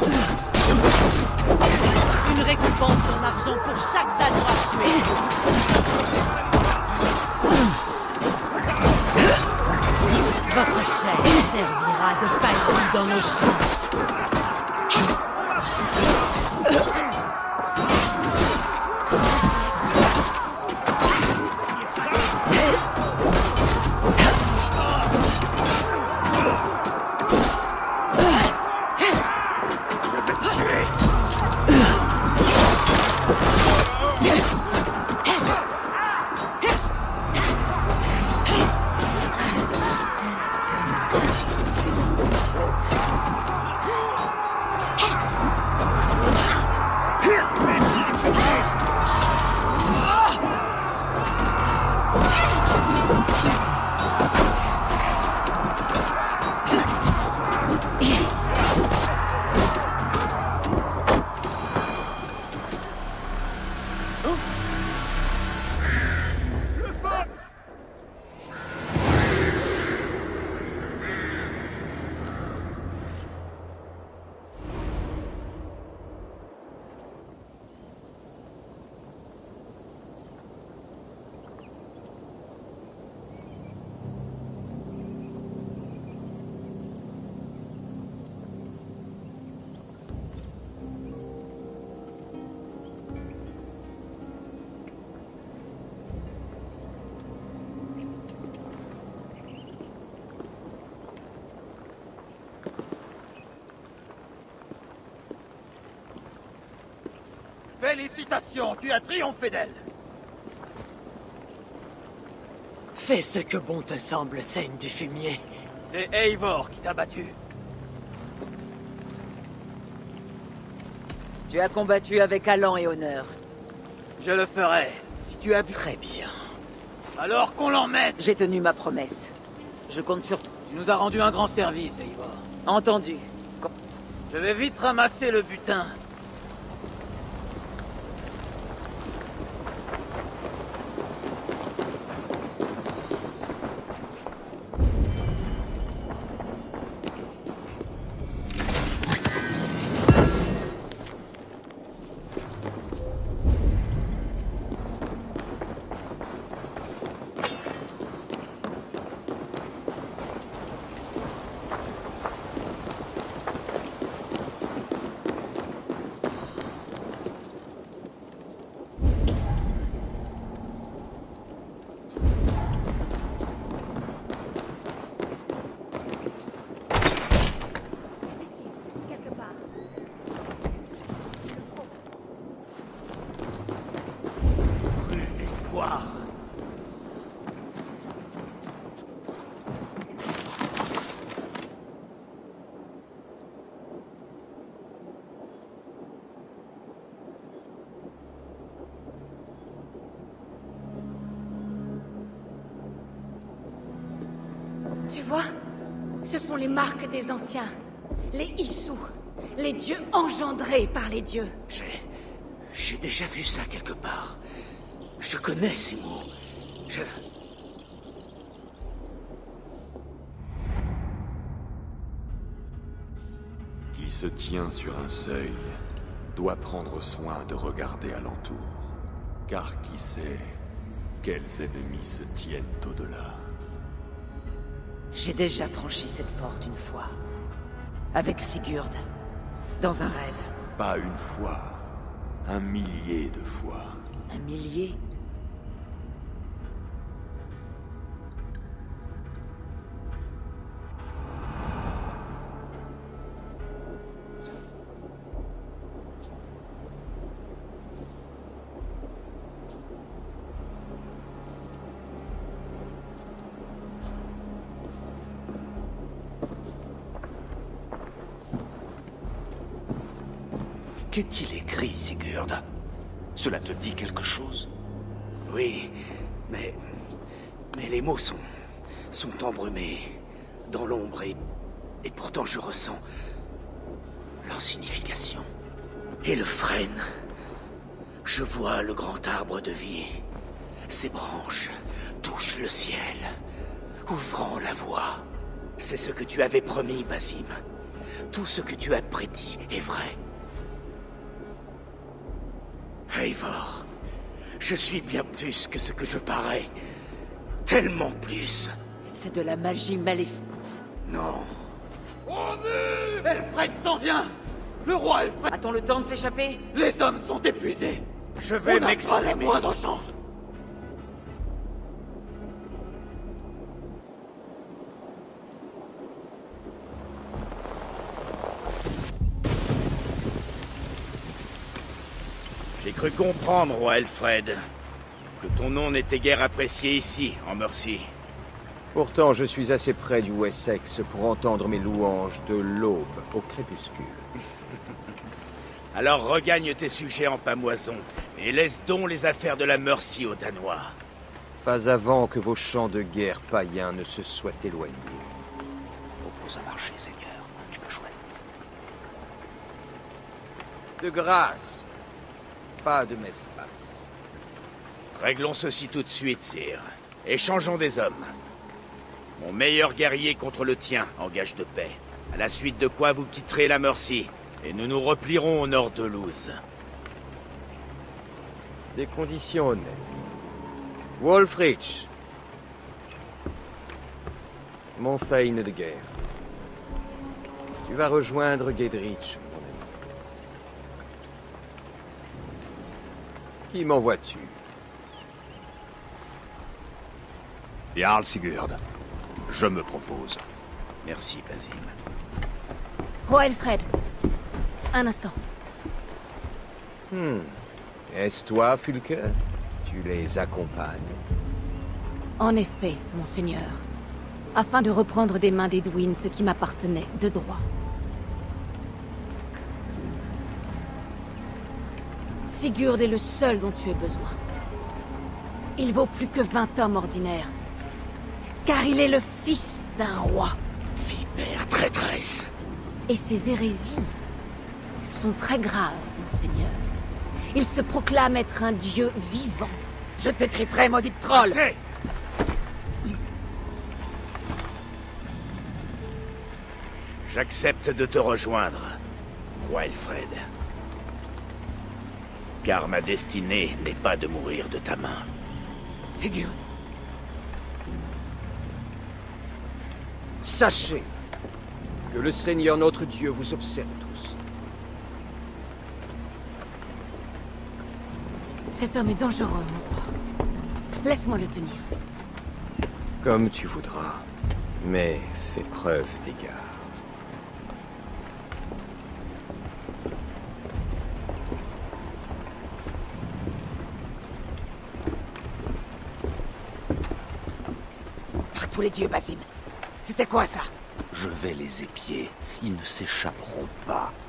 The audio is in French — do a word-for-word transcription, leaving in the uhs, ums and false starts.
Une récompense en argent pour chaque Danois tué. Votre chair servira de paille dans nos champs. Félicitations, tu as triomphé d'elle. Fais ce que bon te semble, Seigne du Fumier. C'est Eivor qui t'a battu. Tu as combattu avec allant et honneur. Je le ferai, si tu as... Très bien. Alors qu'on l'emmène. J'ai tenu ma promesse. Je compte sur toi. Tu nous as rendu un grand service, Eivor. Entendu. Je vais vite ramasser le butin. Tu vois? Ce sont les marques des anciens. Les Issous. Les dieux engendrés par les dieux. J'ai... J'ai déjà vu ça quelque part. Je connais ces mots. Je... Qui se tient sur un seuil doit prendre soin de regarder alentour. Car qui sait quels ennemis se tiennent au-delà. J'ai déjà franchi cette porte une fois. Avec Sigurd. Dans un rêve. Pas une fois. Un millier de fois. Un millier? Qu'est-il écrit, Sigurd? Cela te dit quelque chose? Oui, mais... Mais les mots sont... sont embrumés, dans l'ombre, et... Et pourtant je ressens... leur signification. Et le frêne... Je vois le grand arbre de vie. Ses branches touchent le ciel, ouvrant la voie. C'est ce que tu avais promis, Basim. tout ce que tu as prédit est vrai. Eivor, je suis bien plus que ce que je parais. Tellement plus. C'est de la magie maléfique. Non. Elfred s'en vient. Le roi Elfred. A-t-on le temps de s'échapper? Les hommes sont épuisés. Je On vais n'a pas la m'exprimer. moindre chance. J'ai cru comprendre, roi Elfred, que ton nom n'était guère apprécié ici, en Mercie. Pourtant, je suis assez près du Wessex pour entendre mes louanges de l'aube au crépuscule. Alors regagne tes sujets en pamoison, et laisse donc les affaires de la Mercie aux Danois. Pas avant que vos champs de guerre païens ne se soient éloignés. Propose un marché, Seigneur. Tu peux choisir. De grâce, pas de messe basse. Réglons ceci tout de suite, sire. Échangeons des hommes. Mon meilleur guerrier contre le tien, en gage de paix. À la suite de quoi vous quitterez la Mercie, et nous nous replierons au nord de Luz. Des conditions honnêtes. Wulfrich, mon Thane de guerre. Tu vas rejoindre Gedrich, mon ami. Qui m'envoies-tu? Jarl Sigurd, je me propose. Merci, Basim. Roi Elfred, un instant. Hmm. Est-ce toi, Fulke? Tu les accompagnes? En effet, monseigneur. Afin de reprendre des mains d'Edwin ce qui m'appartenait de droit. Sigurd est le seul dont tu aies besoin. Il vaut plus que vingt hommes ordinaires. Car il est le fils d'un roi. Vipère traîtresse. Et ses hérésies sont très graves, monseigneur. Il se proclame être un dieu vivant. Je t'étriperai, maudite troll! Assez. J'accepte de te rejoindre, roi Elfred. Car ma destinée n'est pas de mourir de ta main. Sigurd, Sachez que le Seigneur notre Dieu vous observe tous. Cet homme est dangereux, mon roi. Laisse-moi le tenir. Comme tu voudras, mais fais preuve d'égard. par tous les dieux, Basim. C'était quoi, ça? Je vais les épier. Ils ne s'échapperont pas.